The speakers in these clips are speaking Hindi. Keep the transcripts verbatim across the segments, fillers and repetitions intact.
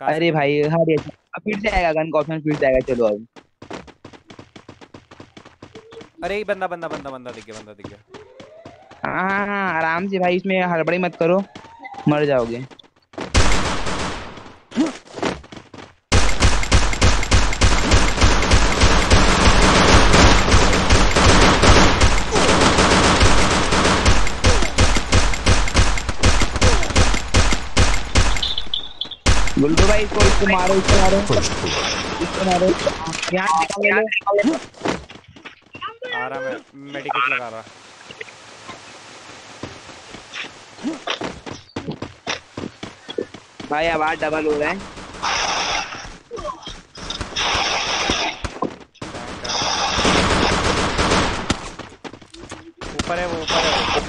कहाँ से अरे लूँ? भाई हाँ ये अब फिर से आएगा गन का ऑप्शन, फिर से आएगा। चलो अब अरे ये बंदा बंदा बंदा बंदा दिख गया, बंदा दिख गया। हाँ हाँ हाँ, आराम से भाई, इसमें हड़बड़ी मत करो, मर जाओगे। गुल्लू भाई इसको इसको मारो, इसको मारो, इसको मारो। यहाँ निकाल लो। आ रहा, मैं मेडिकेट लगा रहा। भाई आवाज डबल हो रहा है। ऊपर है वो, ऊपर है वो।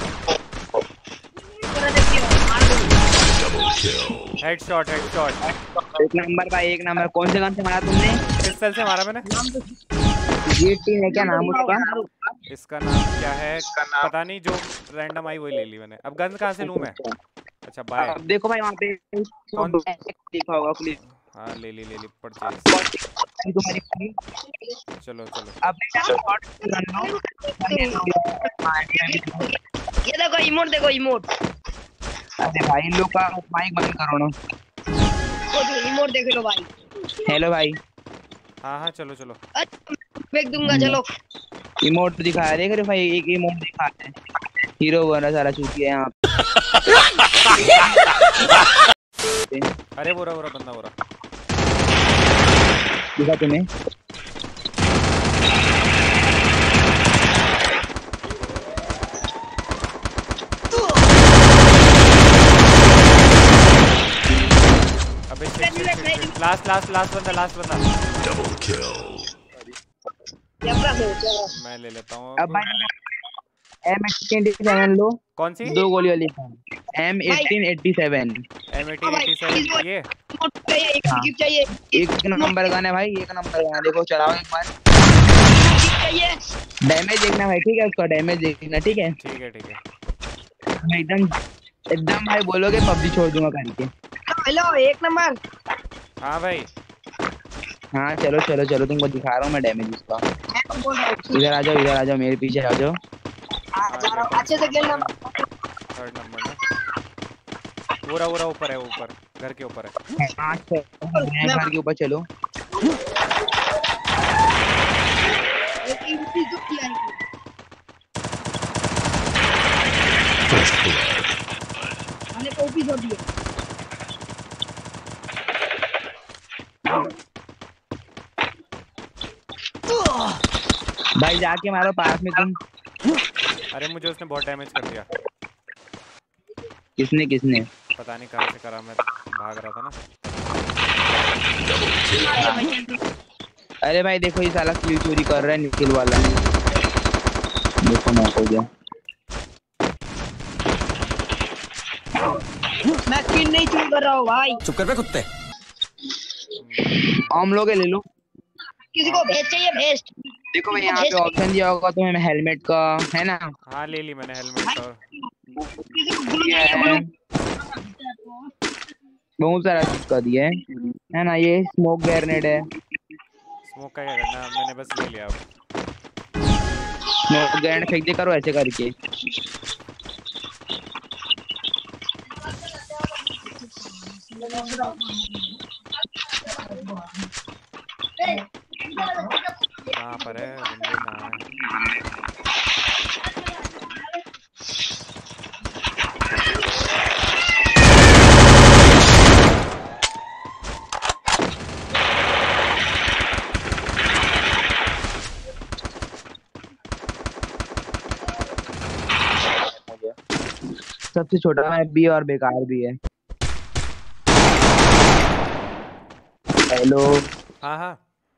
Headshot headshot. एक नंबर भाई, एक नंबर। कौन से गन से मारा तुमने? पिस्टल से मारा मैंने। जी टी है क्या नाम उसका? इसका नाम क्या है पता नहीं, जो रैंडम आई वही ले ली मैंने। अब गन कहाँ से लूँ मैं? अच्छा बाय। अब देखो भाई वहाँ पे कौन? लिखा होगा प्लीज। हाँ ले ली ले ली, परचेज। तुम्हारी चलो चलो। अब ये देखो इमोट, देखो इमोट। अरे भाई इन लोग का माइक बंद करो ना। इमोट देख लो भाई। हेलो भाई। हाँ हाँ चलो चलो। फेंक दूंगा, चलो। इमोट दिखा रहे, देख रहे भाई, एक इमोट दिखा रहे हैं। हीरो बना सारा चूतिया यहाँ पे। अरे वो रहा वो रहा बंदा, वो रहा। दिखा तुम्हें? अबे लास्ट लास्ट लास्ट बंदा, लास्ट बंदा। Double kill. मैं ले लेता हूँ अब भाई एम एटीन एटी सेवन लो। कौन सी? दो गोली वाली M eighteen eighty seven. M eighteen eighty seven ये चाहिए। एक नंबर गन है भाई, एक नंबर गन है। देखो चलाओ एक बार, डैमेज देखना भाई, ठीक है? उसका डैमेज देखना, ठीक है? ठीक है ठीक है। एकदम एकदम भाई बोलोगे पबजी छोड़ दूंगा करके। हेलो एक नंबर। हाँ भाई। हाँ चलो चलो चलो, तुमको दिखा रहा हूँ मैं डैमेज उसका। इधर आ जाओ, इधर आ जाओ, मेरे पीछे आ जाओ। अच्छे से खेलना। थर्ड नंबर ना, पूरा पूरा ऊपर है, ऊपर घर के ऊपर है। हाँ घर के ऊपर चलो। भाई जाके मारो पास में तुम। अरे मुझे उसने बहुत डैमेज कर दिया। किसने किसने? पता नहीं कहाँ से करा, मैं भाग रहा था ना। अरे भाई देखो ये साला किल चोरी कर रहा है, निखिल वाला। देखो मैं हो गया। मैं किल नहीं चूज कर रहा हूँ भाई। चुप कर बे कुत्ते। हम लोग ले लो। किसी को भेज चाहिए, भेज। देखो भाई यहाँ पे ऑप्शन दिया होगा तुम्हें हेलमेट का, है ना? हाँ ले ली मैंने हेलमेट और बहुत सारा चीज का दिया है है ना? ये स्मोक ग्रेनेड है। स्मोक का क्या करना, मैंने बस ले लिया। अब स्मोक ग्रेनेड फेंक दे करो ऐसे करके। कहाँ पर है बंदे? कहाँ है? सबसे छोटा मैप भी है और बेकार भी है। हेलो। हाँ हाँ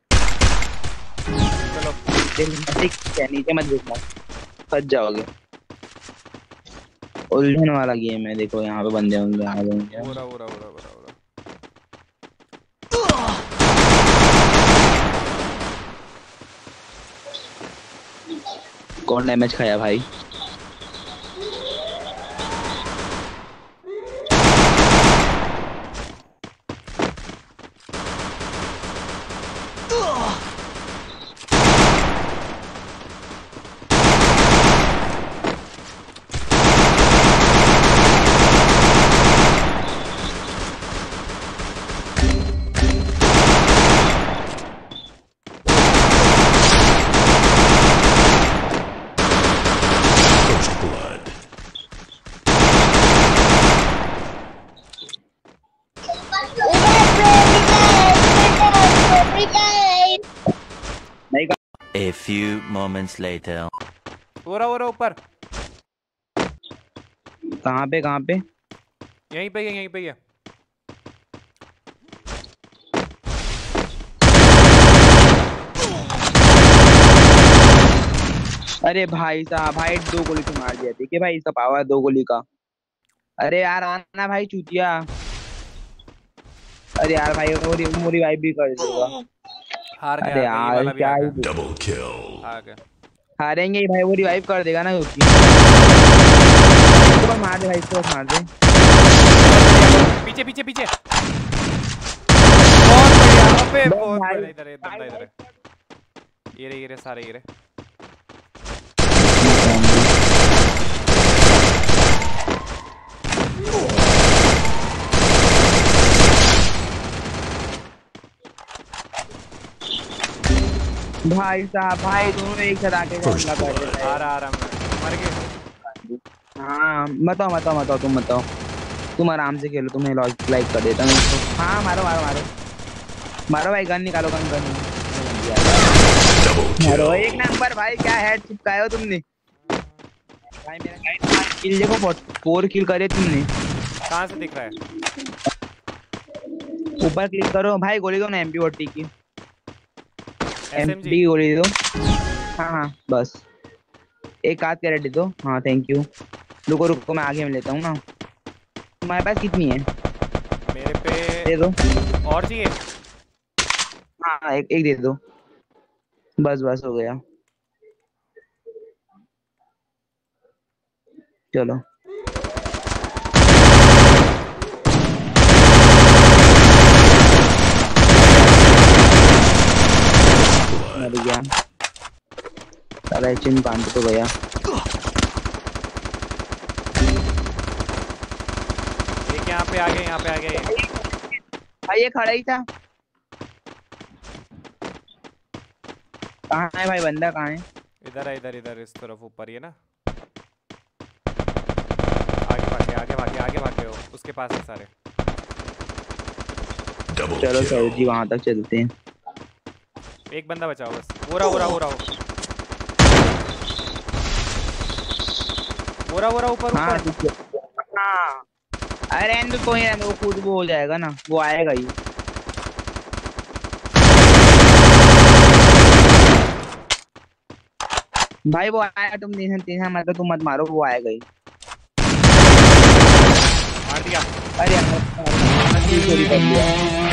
चलो। नीचे मत देखना, फंस जाओगे। उलझन वाला गेम है। देखो यहाँ पे बंदे होंगे, आ जाएंगे। पूरा पूरा पूरा पूरा पूरा। कौन डैमेज खाया भाई? नहीं का A few moments later. वो रहा वो रहा ऊपर, कहाँ पे कहाँ पे? यहीं पे ही है, यहीं पे ही है। अरे भाई साहब, भाई दो गोली से मार दिया। देखिए भाई इसका पावर दो गोली का। अरे यार आना भाई चूतिया। अरे यार भाई मोरी मोरी वाइफ भी कर देगा। हार गया, अरे ये यार वाला भी क्या हार ही गया। Double kill. हार गया। हारेंगे ही भाई, वो रिवाइव कर देगा ना क्योंकि इसको मार दे भाई, इसको मार दे। पीछे पीछे पीछे, बहुत बढ़िया। अबे बस बहुत भाई। बढ़िया, इधर है, बंदा इधर है। ये रहे ये रहे सारे, ये रहे। भाई साहब, भाई दोनों एक साथ आके हमला कर रहे आ हैं। रहा आ रहा, मर गए। हाँ बताओ बताओ बताओ, तुम बताओ। तुम आराम से खेलो, तुम्हें लॉजिक लाइक कर देता हूँ इसको। हाँ मारो मारो मारो मारो भाई, गन निकालो, गन गन मारो। एक नंबर भाई, क्या हेड चिपकाए हो तुमने भाई। मेरा किल देखो, फोर किल करे तुमने। कहाँ से दिख रहा है? ऊपर क्लिक करो भाई, गोली दो ना एम पी फोर्टी की। एम एसएमजी पी गोली दो। हाँ हाँ बस एक आध कैरेट दे दो। हाँ थैंक यू। रुको रुको मैं आगे में लेता हूँ ना। तुम्हारे पास कितनी है? मेरे पे दे दो। और चाहिए? हाँ हाँ, एक एक दे दो। बस बस हो गया। चलो मर गया साला, चिन पांच तो गया। एक यहाँ पे आ गया, यहाँ पे आ गया ये। भाई ये खड़ा ही था। कहाँ है भाई, बंदा कहाँ है? इधर है, इधर इधर इस तरफ ऊपर ही है ना। आगे भागे आगे भागे आगे भागे, हो उसके पास है सारे। Double चलो kill. सर जी वहां तक चलते हैं। एक बंदा बचाओ बस। वो रहा वो रहा वो रहा वो रहा वो रहा ऊपर हाँ ऊपर। हाँ अरे रहने दो, कोई रहने दो, वो खुद वो हो जाएगा ना, वो आएगा ही। भाई वो आएगा, तुम टेंशन टेंशन मत लो, तुम मत मारो, वो आएगा ही। मार दिया। अरे यार चोरी कर लिया।